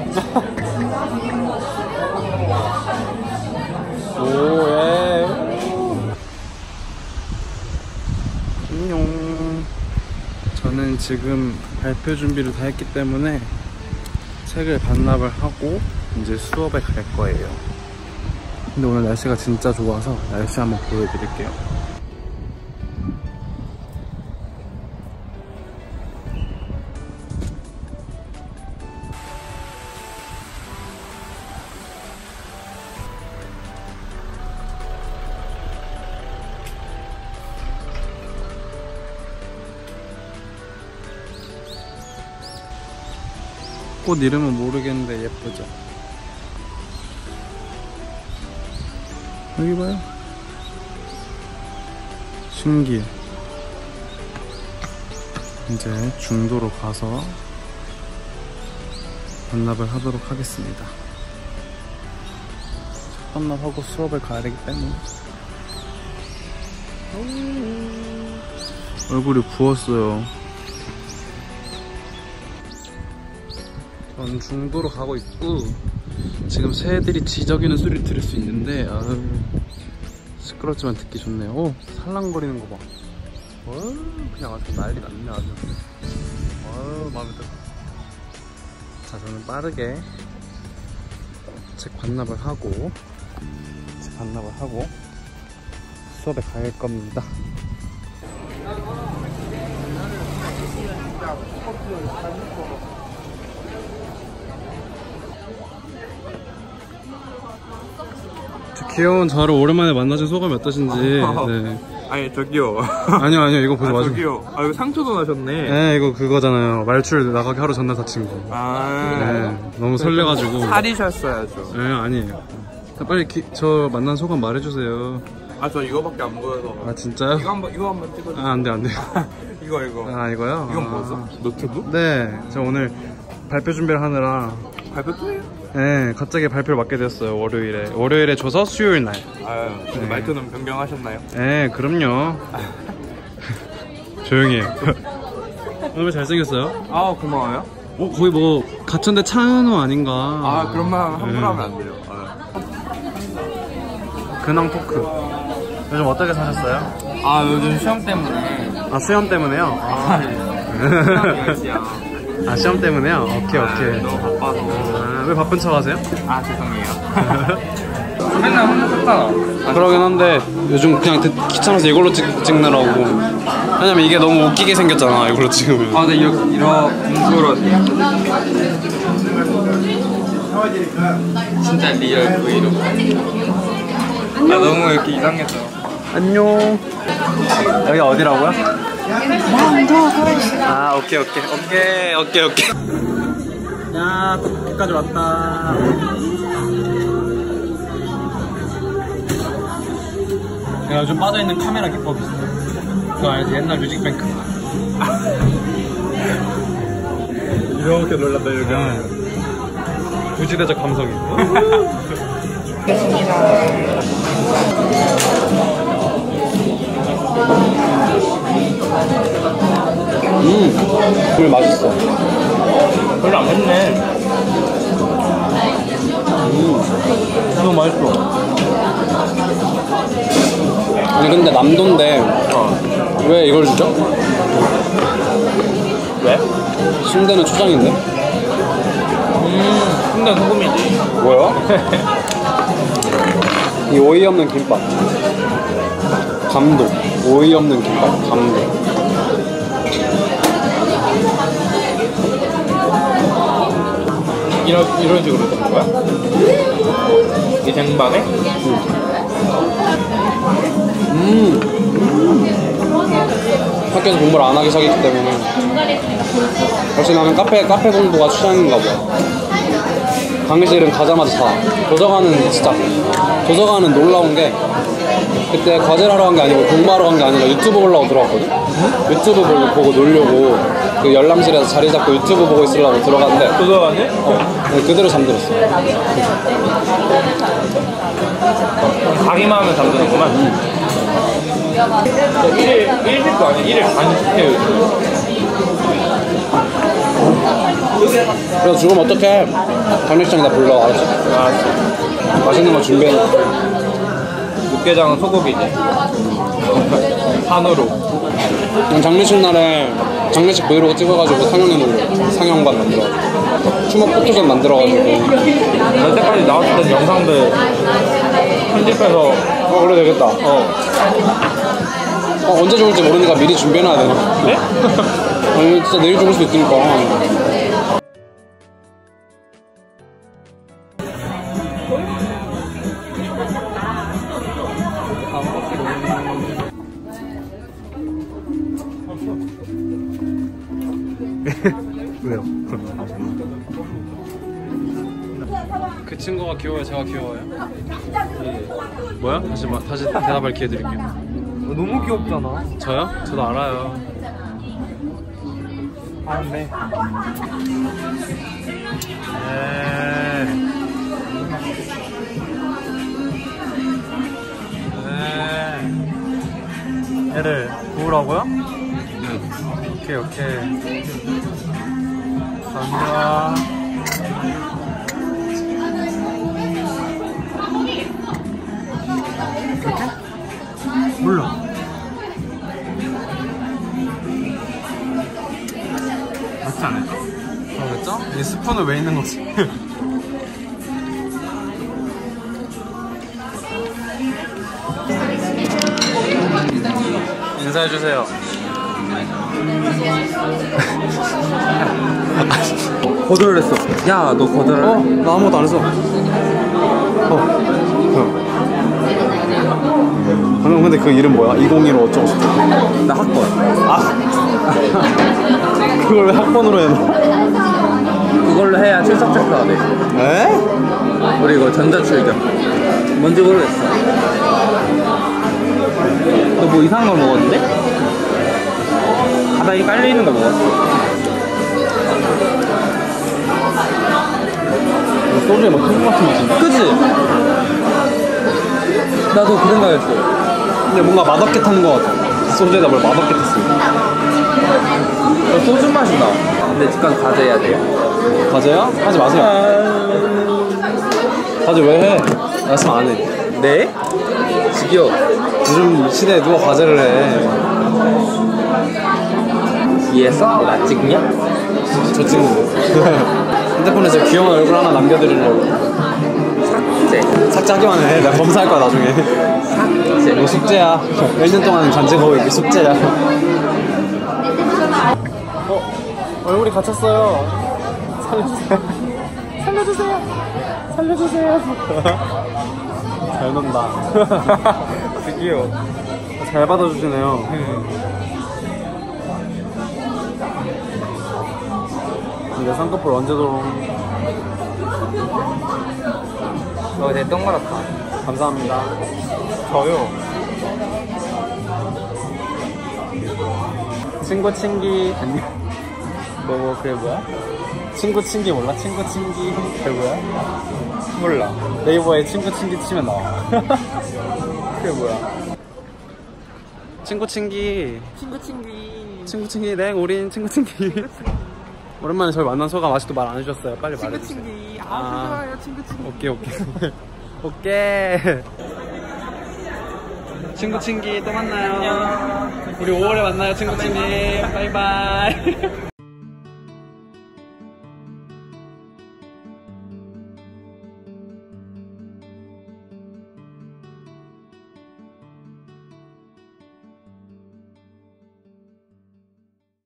오예. 안녕. 저는 지금 발표 준비를 다 했기 때문에 책을 반납을 하고 이제 수업에 갈 거예요. 근데 오늘 날씨가 진짜 좋아서 날씨 한번 보여드릴게요. 꽃 이름은 모르겠는데 예쁘죠? 여기 봐요. 신기해. 이제 중도로 가서 반납을 하도록 하겠습니다. 첫 반납하고 수업을 가야 되기 때문에. 얼굴이 부었어요. 전 중도로 가고 있고 지금 새들이 지저귀는 소리를 들을 수 있는데 아유, 시끄럽지만 듣기 좋네요. 오, 살랑거리는 거 봐. 그냥 아주 난리 났네 아주. 마음에 들어. 자, 저는 빠르게 책 반납을 하고 수업에 갈 겁니다. 귀여운 저를 오랜만에 만나신 소감이 어떠신지. 네. 아니 저기요. 아니요 이거 보지 마시고. 저기요. 이거 상처도 나셨네. 네, 이거 그거잖아요. 말출 나가기 하루 전날 다친 거. 네, 너무 설레가지고. 살이셨어야죠. 네, 아니에요. 빨리 저 만난 소감 말해주세요. 저 이거밖에 안 보여서. 아, 진짜요? 이거 한번 찍어주세요. 안 돼. 이거. 이거요? 이건 뭐죠? 노트북? 네, 저 오늘 발표 준비를 하느라. 발표 또 해요? 네, 갑자기 발표를 맡게 됐어요. 월요일에 줘서 수요일 날. 네. 말투는 변경하셨나요? 네, 그럼요. 조용히 해. 오늘 잘생겼어요? 고마워요. 거의 뭐 가천대 차은우 아닌가. 그런 말 함부로 하면 안 돼요. 근황 토크. 요즘 어떻게 사셨어요? 요즘 시험 때문에. 시험 때문에요? 시험이었지요. 시험 때문에요? 오케이. 너무 바빠서. 왜 바쁜 척 하세요? 죄송해요. 맨날 혼났잖아. 그러긴 한데 요즘 그냥 귀찮아서 이걸로 찍느라고. 왜냐면 이게 너무 웃기게 생겼잖아, 이걸로 찍으면. 근데 이런 공부로 진짜 리얼 브이로그. 너무 이렇게 이상했어. 안녕. 여기 어디라고요? 오케이. 야, 여기까지 왔다. 내가 요즘 빠져있는 카메라 기법이 있어. 그거 알지? 옛날 뮤직뱅크. 이렇게 놀란다, 이렇게. 구시대적 감성이. 물 맛있어. 별로 안 맵네. 너무 맛있어. 아니 근데 남도인데 왜 이걸 주죠? 왜? 순대는 초장인데? 순대 소금이지. 뭐야? 이 오이 없는 김밥. 감동. 오이 없는 김밥. 감동. 이런 식으로 주는 거야? 이 쟁반에? 학교에서 공부를 안 하기 시작했기 때문에. 역시 나는 카페 공부가 취향인가 봐. 강의실은 가자마자 자. 도서관은 놀라운 게 그때 과제를 하러 간 게 아니고 공부하러 간 게 아니라 유튜브 보려고 들어갔거든? 유튜브 보고 놀려고 그 열람실에서 자리 잡고 유튜브 보고 있으려고 들어갔는데 도서관에? 그대로 잠들었어. 가기만 하면 잠드는구만. 1일도 아니야. 1일 반씩 해요. 그래서 죽으면 어떡해. 장례식장에다 불러. 알았어? 알았어. 맛있는 거 준비해놓을게. 육개장은 소고기지. 한우로. 난 장례식 날에 장례식 브이로그 찍어가지고 상영해놓을래. 상영관 만들어가지고 추모 포토존 만들어가지고. 여태까지 나왔던 영상들 편집해서 그래 되겠다. 언제 죽을지 모르니까 미리 준비해놔야 되나? 네? 아니 진짜 내일 죽을 수도 있으니까. 왜요? 그 친구가 귀여워요? 제가 귀여워요? 뭐야? 다시 대답할 기회 드릴게요. 너무 귀엽잖아. 저요? 저도 알아요. 아, 네. 얘를 도우라고요? 네. 오케이. 감사합니다. 그렇게? 몰라. 맞지 않을까? 그러겠죠? 이 스푼은 왜 있는 거지? 인사해주세요. 거절을 했어. 야, 너 거절을 해? 나 아무것도 안 했어. 방금 근데 그 이름 뭐야? 201호 어쩌고 저쩌고. 나 학번. 그걸 왜 학번으로 해놔? 그걸로 해야 출석 체크가 돼. 에? 우리 이거 전자출격. 뭔지 모르겠어. 너 뭐 이상한 걸 먹었는데? 바닥에 깔려있는 거 먹었어. 소주에 뭐 탕 같은 맛인데? 그치? 나도 그 생각했어. 근데 뭔가 맛없게 탄 거 같아. 소주에다 뭘 맛없게 탔어. 소주 맛이 나. 근데 집간 과제해야 돼요. 과제야? 하지 마세요. 과제 왜 해? 말씀 안 해. 네? 지겨워. 요즘 시대에 누가 과제를 해? 이해했어? 나 찍냐? 저 친구인데. 핸드폰에 제 귀여운 얼굴 하나 남겨드리려고. 삭제. 삭제하기만 해. 내가 검사할 거야 나중에. 삭제. 이거 숙제야. 1년 동안 간직하고 이게 숙제야. 얼굴이 갇혔어요. 살려주세요. 살려주세요. 잘 논다. 드디어. 잘 받아주시네요. 근데 쌍꺼풀 언제 도록? 너 되게 동그랗다. 감사합니다. 저요. 친구 친기 안녕. 뭐 그게 뭐야? 친구 친기 몰라? 친구 친기 그게 뭐야? 몰라. 네이버에 친구 친기 치면 나와. 그게 뭐야? 친구 친기. 친구 친기. 친구 친기. 네, 우린 친구 친기. 오랜만에 저희 만난 소감 아직도 말 안 해주셨어요. 빨리 말해주세요. 친구 친기. 아, 좋아요 친구 친기. 오케이. 오케이. 친구 친기 또 만나요. 안녕. 우리 5월에 만나요 친구 친기. 바이바이.